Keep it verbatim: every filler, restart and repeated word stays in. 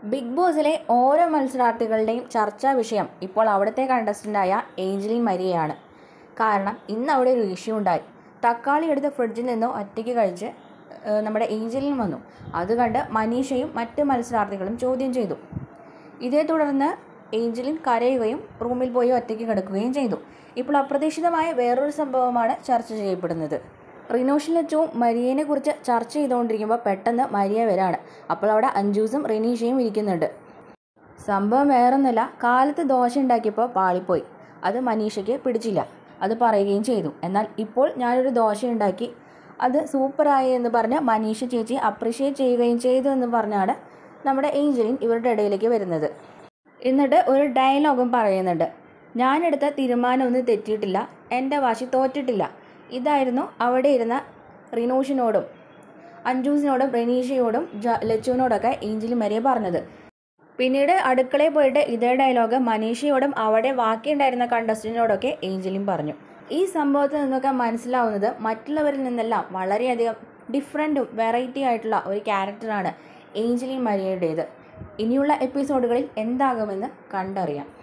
Big ബോസിലെ ഓരോ മത്സരാർത്ഥികളുടെയും ചർച്ചാ വിഷയം ഇപ്പോൾ അവിടുത്തെ കണ്ടസ്റ്റൻ്റായ ഏഞ്ചലിൻ മരിയയാണ്. കാരണം ഇന്ന് അവിടെ ഒരു ഇഷ്യൂ ഉണ്ടായി. തക്കാളി എടുത്ത് ഫ്രിഡ്ജിൽ നിന്ന് ഒറ്റയ്ക്ക് കഴിച്ച് നമ്മുടെ ഏഞ്ചലിൻ വന്നു. അത് കണ്ട് മനീഷയും മറ്റ് മത്സരാർത്ഥികളും ചോദ്യം ചെയ്തു. ഇതേ തുടർന്ന് ഏഞ്ചലിൻ കരയുകയും റൂമിൽ പോയി ഒറ്റയ്ക്ക് കിടക്കുകയും ചെയ്തു. ഇപ്പോൾ അപ്രതീക്ഷിതമായ വേറൊരു സംഭവമാണ് ചർച്ച ചെയ്യപ്പെടുന്നത്. റിനോഷ് ലച്ചുവും മരിയനെ കുറിച്ച് ചർച്ച ചെയ്തുകൊണ്ടിരിക്കുമ്പോൾ പെട്ടെന്ന് മരിയ വരാണ്. അപ്പോൾ അവിടെ അഞ്ജൂസും റിനീഷയും ഇരിക്കുന്നുണ്ട്. സംഭവം വേറൊന്നുമില്ല, കാലത്ത് ദോശ ഉണ്ടാക്കിയപ്പോൾ പാളിപ്പോയി, അത് മനീഷയ്ക്ക് പിടിച്ചില്ല, അത് പറയുകയും ചെയ്തു. എന്നാൽ ഇപ്പോൾ ഞാനൊരു ദോശ ഉണ്ടാക്കി, അത് സൂപ്പറായി എന്ന് പറഞ്ഞ് മനീഷ ചേച്ചി അപ്രിഷ്യേറ്റ് ചെയ്യുകയും ചെയ്തു എന്ന് പറഞ്ഞാണ് നമ്മുടെ ഏഞ്ചലിൻ ഇവരുടെ ഇടയിലേക്ക് വരുന്നത്. എന്നിട്ട് ഒരു ഡയലോഗും പറയുന്നുണ്ട്, ഞാനെടുത്ത തീരുമാനമൊന്നും തെറ്റിയിട്ടില്ല, എൻ്റെ വാശി തോറ്റിട്ടില്ല. ഇതായിരുന്നു അവിടെ ഇരുന്ന റിനോഷിനോടും അഞ്ജൂസിനോടും റെനീഷയോടും ലച്ചുവിനോടൊക്കെ ഏഞ്ചലിൻ മരിയ പറഞ്ഞത്. പിന്നീട് അടുക്കളയിൽ പോയിട്ട് ഇതേ ഡയലോഗ് മനീഷയോടും അവിടെ ബാക്കിയുണ്ടായിരുന്ന കണ്ടസ്റ്റന്റിനോടൊക്കെ ഏഞ്ചലിൻ പറഞ്ഞു. ഈ സംഭവത്തിൽ നിന്നൊക്കെ മനസ്സിലാവുന്നത് മറ്റുള്ളവരിൽ നിന്നെല്ലാം വളരെയധികം ഡിഫറൻറ്റും വെറൈറ്റി ആയിട്ടുള്ള ഒരു ക്യാരക്ടറാണ് ഏഞ്ചലിൻ മരിയയുടേത്. ഇനിയുള്ള എപ്പിസോഡുകളിൽ എന്താകുമെന്ന് കണ്ടറിയാം.